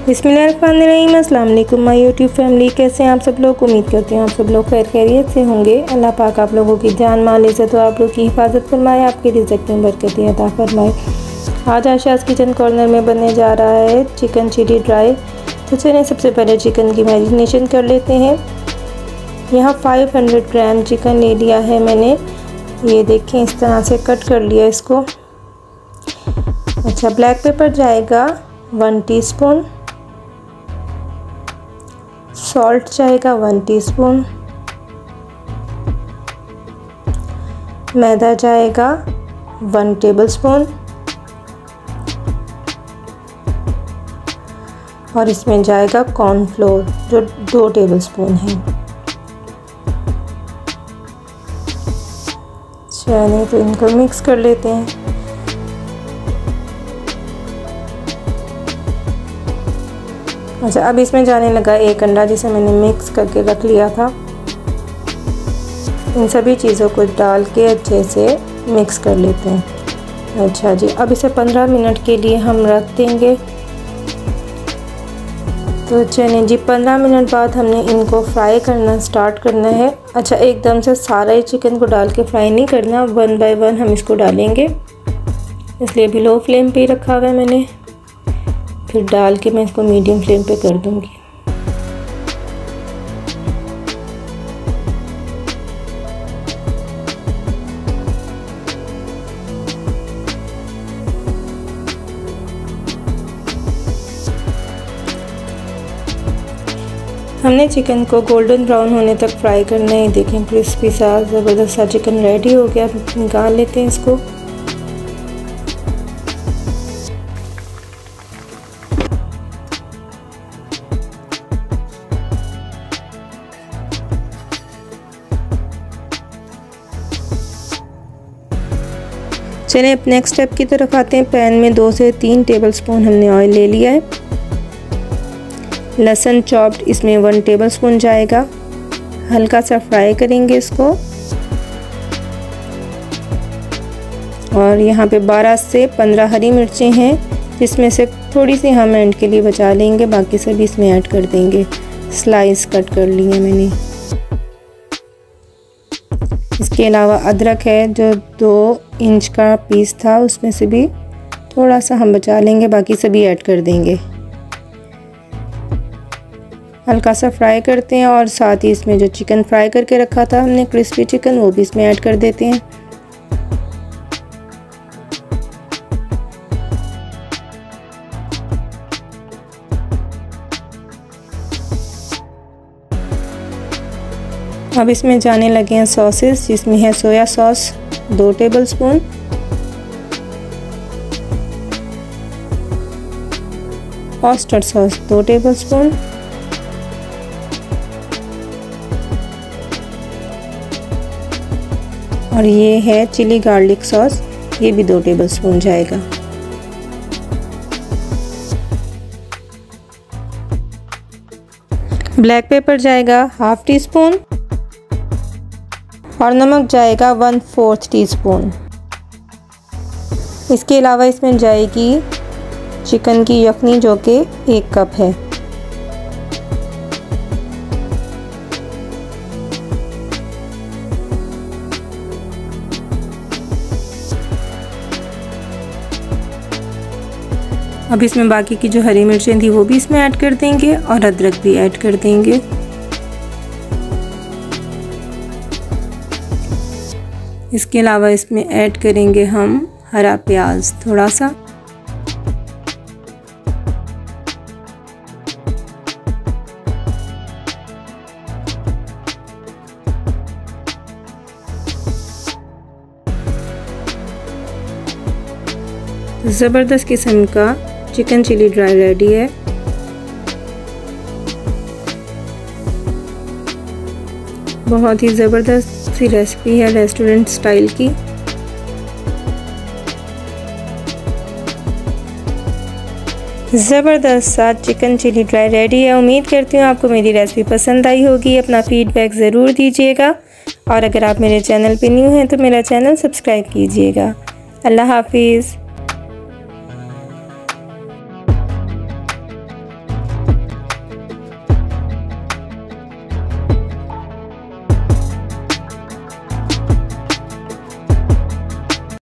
बिस्मिल्लाहिर्रहमानिर्रहीम। अस्सलाम वालेकुम माय यूट्यूब फैमिली। कैसे हैं आप सब लोग? उम्मीद करती हूँ आप सब लोग खैरियत से होंगे। अल्लाह पाक आप लोगों की जान माल इज़्ज़त तो आप लोग की हिफाजत फरमाए, आपके रिज़्क़ में बरकत अता फरमाए। आज आशाज़ किचन कॉर्नर में बनने जा रहा है चिकन चिली ड्राई। तो चलिए सबसे पहले चिकन की मैरिनेशन कर लेते हैं। यहाँ 500 ग्राम चिकन ले लिया है मैंने। ये देखें इस तरह से कट कर लिया इसको। अच्छा, ब्लैक पेपर जाएगा 1 टीस्पून, सॉल्ट जाएगा 1 टीस्पून, मैदा जाएगा 1 टेबलस्पून और इसमें जाएगा कॉर्नफ्लोर जो 2 टेबलस्पून है। चलिए तो इनको मिक्स कर लेते हैं। अच्छा, अब इसमें जाने लगा 1 अंडा जिसे मैंने मिक्स करके रख लिया था। इन सभी चीज़ों को डाल के अच्छे से मिक्स कर लेते हैं। अच्छा जी, अब इसे 15 मिनट के लिए हम रख देंगे। तो चलिए जी, 15 मिनट बाद हमने इनको फ्राई करना स्टार्ट करना है। अच्छा, एकदम से सारा ही चिकन को डाल के फ्राई नहीं करना, 1 बाय 1 हम इसको डालेंगे, इसलिए भी लो फ्लेम पे ही रखा हुआ है मैंने। फिर डाल के मैं इसको मीडियम फ्लेम पे कर दूंगी। हमने चिकन को गोल्डन ब्राउन होने तक फ्राई करना है। देखें क्रिस्पी सा ज़बरदस्त सा चिकन रेडी हो गया। निकाल लेते हैं इसको। चलिए अब नेक्स्ट स्टेप की तरफ आते हैं। पैन में 2 से 3 टेबलस्पून हमने ऑयल ले लिया है। लहसुन चॉप्ड इसमें 1 टेबलस्पून जाएगा। हल्का सा फ्राई करेंगे इसको। और यहाँ पे 12 से 15 हरी मिर्चें हैं, जिसमें से थोड़ी सी हम एंड के लिए बचा लेंगे, बाकी सभी इसमें ऐड कर देंगे। स्लाइस कट कर ली है मैंने। इसके अलावा अदरक है जो 2 इंच का पीस था, उसमें से भी थोड़ा सा हम बचा लेंगे, बाकी सभी ऐड कर देंगे। हल्का सा फ्राई करते हैं और साथ ही इसमें जो चिकन फ्राई करके रखा था हमने क्रिस्पी चिकन, वो भी इसमें ऐड कर देते हैं। अब इसमें जाने लगे हैं सॉसेस, जिसमें है soya sauce 2 tablespoon, oyster sauce 2 tablespoon, और ये है चिली गार्लिक सॉस, ये भी 2 टेबलस्पून जाएगा। ब्लैक पेपर जाएगा 1/2 टीस्पून और नमक जाएगा 1/4 टीस्पून। इसके अलावा इसमें जाएगी चिकन की यखनी जो कि 1 कप है। अब इसमें बाकी की जो हरी मिर्चें थी वो भी इसमें ऐड कर देंगे और अदरक भी ऐड कर देंगे। इसके अलावा इसमें ऐड करेंगे हम हरा प्याज थोड़ा सा। ज़बरदस्त किस्म का चिकन चिली ड्राई रेडी है। बहुत ही ज़बरदस्त सी रेसिपी है रेस्टोरेंट स्टाइल की। ज़बरदस्त सा चिकन चिली ड्राई रेडी है। उम्मीद करती हूँ आपको मेरी रेसिपी पसंद आई होगी। अपना फीडबैक ज़रूर दीजिएगा और अगर आप मेरे चैनल पे न्यू हैं तो मेरा चैनल सब्सक्राइब कीजिएगा। अल्लाह हाफिज़।